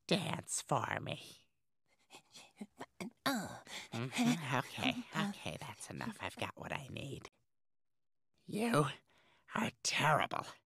dance for me. Okay, that's enough. I've got what I need. You are terrible.